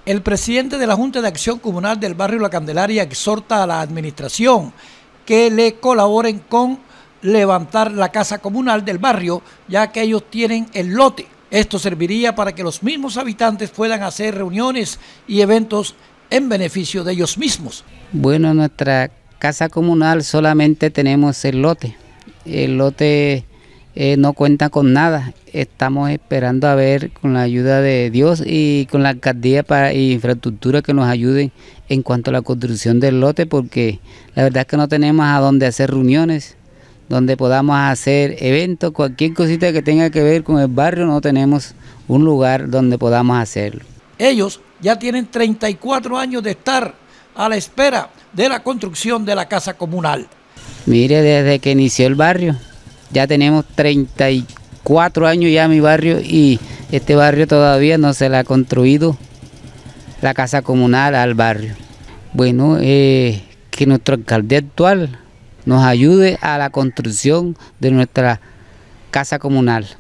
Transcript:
El presidente de la Junta de Acción Comunal del barrio La Candelaria exhorta a la administración que le colaboren con levantar la casa comunal del barrio, ya que ellos tienen el lote. Esto serviría para que los mismos habitantes puedan hacer reuniones y eventos en beneficio de ellos mismos. Bueno, nuestra casa comunal solamente tenemos el lote. El lote no cuenta con nada. Estamos esperando a ver con la ayuda de Dios y con la alcaldía y infraestructura que nos ayuden en cuanto a la construcción del lote, porque la verdad es que no tenemos a dónde hacer reuniones, donde podamos hacer eventos, cualquier cosita que tenga que ver con el barrio, no tenemos un lugar donde podamos hacerlo. Ellos ya tienen 34 años de estar a la espera de la construcción de la casa comunal. Mire, desde que inició el barrio, ya tenemos 34 años ya mi barrio, y este barrio todavía no se le ha construido la casa comunal al barrio. Bueno, que nuestro alcalde actual nos ayude a la construcción de nuestra casa comunal.